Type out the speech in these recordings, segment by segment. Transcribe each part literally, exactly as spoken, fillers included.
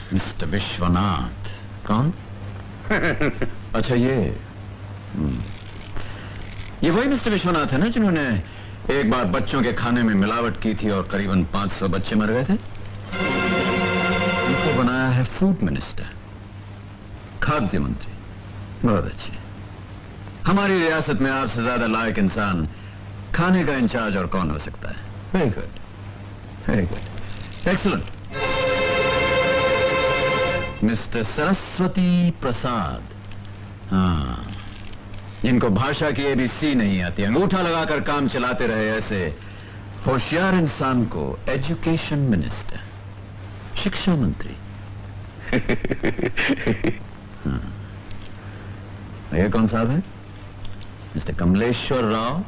Mister Vishwanath. कौन? अच्छा ये ये वही मिस्टर विश्वनाथ है ना जिन्होंने एक बार बच्चों के खाने में मिलावट की थी और करीबन पांच सौ बच्चे मर गए थे। उनको बनाया है फूड मिनिस्टर, खाद्य मंत्री। बहुत अच्छे। हमारी रियासत में आपसे ज्यादा लायक इंसान खाने का इंचार्ज और कौन हो सकता है? Very good, very good, excellent. Mister Saraswati Prasad. हाँ, जिनको भाषा की एबीसी नहीं आती, अंगूठा लगाकर काम चलाते रहे ऐसे होशियार इंसान को एजुकेशन मिनिस्टर, शिक्षा मंत्री। हाँ। ये कौन साहब है? मिस्टर कमलेश्वर राव।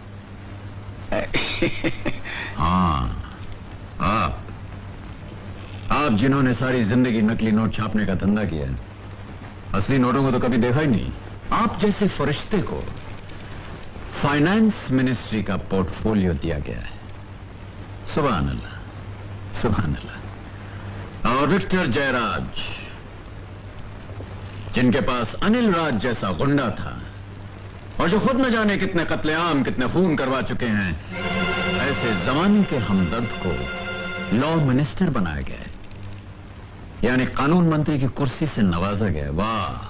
हाँ, आप आप जिन्होंने सारी जिंदगी नकली नोट छापने का धंधा किया है, असली नोटों को तो कभी देखा ही नहीं। आप जैसे फरिश्ते को फाइनेंस मिनिस्ट्री का पोर्टफोलियो दिया गया है। सुभान अल्लाह, सुभान अल्लाह। और विक्टर जयराज, जिनके पास अनिल राज जैसा गुंडा था और जो खुद न जाने कितने कत्लेआम, कितने खून करवा चुके हैं, ऐसे जमाने के हमदर्द को लॉ मिनिस्टर बनाया गया है, यानी कानून मंत्री की कुर्सी से नवाजा गया। वाह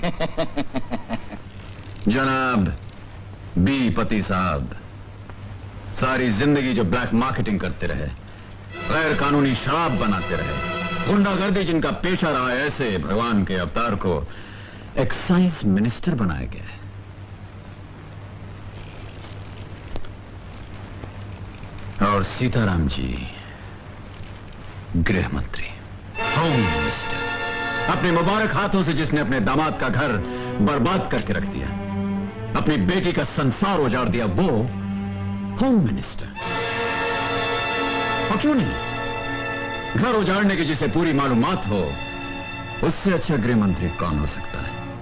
जनाब बी पति साहब, सारी जिंदगी जो ब्लैक मार्केटिंग करते रहे, गैर कानूनी शराब बनाते रहे, गुंडागर्दी जिनका पेशा रहा है, ऐसे भगवान के अवतार को एक्साइज मिनिस्टर बनाया गया है। और सीताराम जी गृह मंत्री, होम मिनिस्टर। अपने मुबारक हाथों से जिसने अपने दामाद का घर बर्बाद करके रख दिया, अपनी बेटी का संसार उजाड़ दिया, वो होम मिनिस्टर। और क्यों नहीं, घर उजाड़ने की जिसे पूरी मालूमात हो, उससे अच्छा गृह मंत्री कौन हो सकता है?